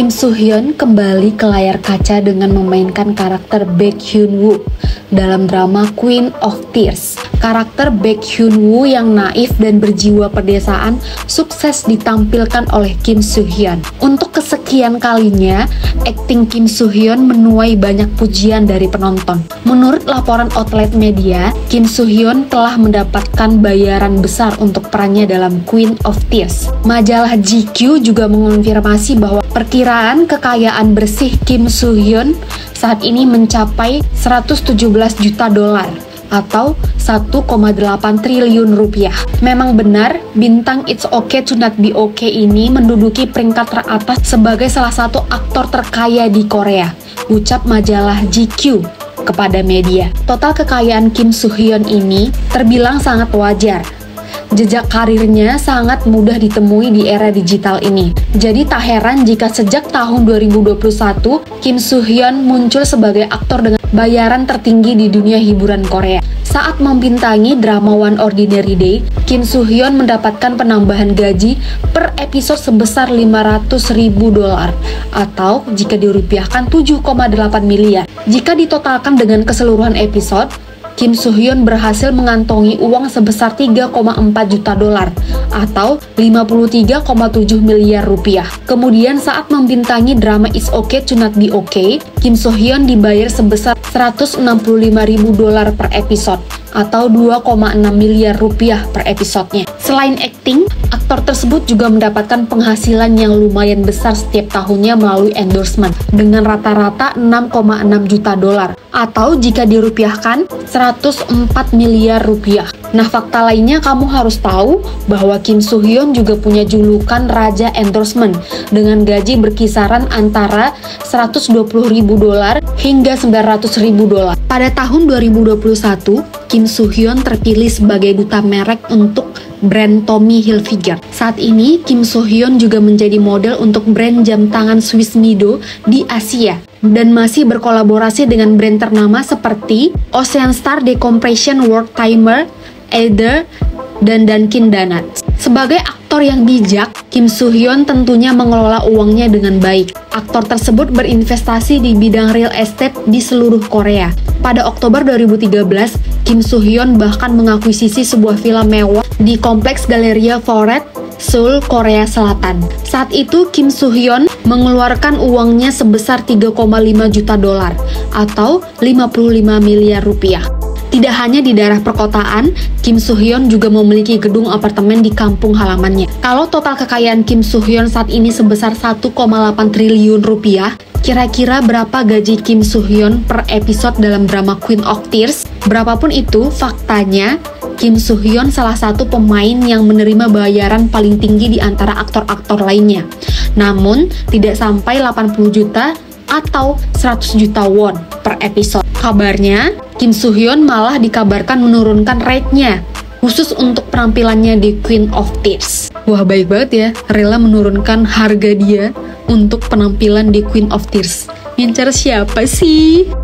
Kim Soo Hyun kembali ke layar kaca dengan memainkan karakter Baek Hyun Woo dalam drama Queen of Tears. Karakter Baek Hyun Woo yang naif dan berjiwa pedesaan sukses ditampilkan oleh Kim Soo Hyun. Untuk kesekian kalinya, akting Kim Soo Hyun menuai banyak pujian dari penonton. Menurut laporan outlet media, Kim Soo Hyun telah mendapatkan bayaran besar untuk perannya dalam Queen of Tears. Majalah GQ juga mengonfirmasi bahwa perkiraan kekayaan bersih Kim Soo Hyun saat ini mencapai 117 juta dolar atau 1,8 triliun rupiah. Memang benar, bintang It's Okay to Not Be Okay ini menduduki peringkat teratas sebagai salah satu aktor terkaya di Korea, ucap majalah GQ kepada media. Total kekayaan Kim Soo Hyun ini terbilang sangat wajar. Jejak karirnya sangat mudah ditemui di era digital ini. Jadi tak heran jika sejak tahun 2021, Kim Soo Hyun muncul sebagai aktor dengan bayaran tertinggi di dunia hiburan Korea. Saat membintangi drama One Ordinary Day, Kim Soo Hyun mendapatkan penambahan gaji per episode sebesar 500.000 dolar atau jika dirupiahkan 7,8 miliar. Jika ditotalkan dengan keseluruhan episode, Kim Soo Hyun berhasil mengantongi uang sebesar 3,4 juta dolar atau 53,7 miliar rupiah. Kemudian saat membintangi drama It's Okay to Not Be Okay, Kim Soo Hyun dibayar sebesar 165.000 dolar per episode atau 2,6 miliar rupiah per episodenya. Selain akting, aktor tersebut juga mendapatkan penghasilan yang lumayan besar setiap tahunnya melalui endorsement dengan rata-rata 6,6 juta dolar atau jika dirupiahkan 104 miliar rupiah. Nah, fakta lainnya kamu harus tahu bahwa Kim Soo Hyun juga punya julukan Raja Endorsement dengan gaji berkisaran antara 120.000 dolar hingga 900.000 dolar. Pada tahun 2021, Kim Soo Hyun terpilih sebagai duta merek untuk brand Tommy Hilfiger. Saat ini, Kim Soo Hyun juga menjadi model untuk brand jam tangan Swiss Mido di Asia dan masih berkolaborasi dengan brand ternama seperti Ocean Star Decompression World Timer, Eder, dan Dunkin Donuts. Sebagai aktor yang bijak, Kim Soo Hyun tentunya mengelola uangnya dengan baik. Aktor tersebut berinvestasi di bidang real estate di seluruh Korea. Pada Oktober 2013, Kim Soo Hyun bahkan mengakuisisi sebuah villa mewah di Kompleks Galleria Foret, Seoul, Korea Selatan. Saat itu, Kim Soo Hyun mengeluarkan uangnya sebesar 3,5 juta dolar atau 55 miliar rupiah. Tidak hanya di daerah perkotaan, Kim Soo Hyun juga memiliki gedung apartemen di kampung halamannya. Kalau total kekayaan Kim Soo Hyun saat ini sebesar 1,8 triliun rupiah, kira-kira berapa gaji Kim Soo Hyun per episode dalam drama Queen of Tears? Berapapun itu, faktanya Kim Soo Hyun salah satu pemain yang menerima bayaran paling tinggi di antara aktor-aktor lainnya. Namun, tidak sampai 80 juta atau 100 juta won per episode. Kabarnya, Kim Soo Hyun malah dikabarkan menurunkan rate-nya khusus untuk penampilannya di Queen of Tears. Wah, baik banget ya, rela menurunkan harga dia untuk penampilan di Queen of Tears. Ngincer siapa sih?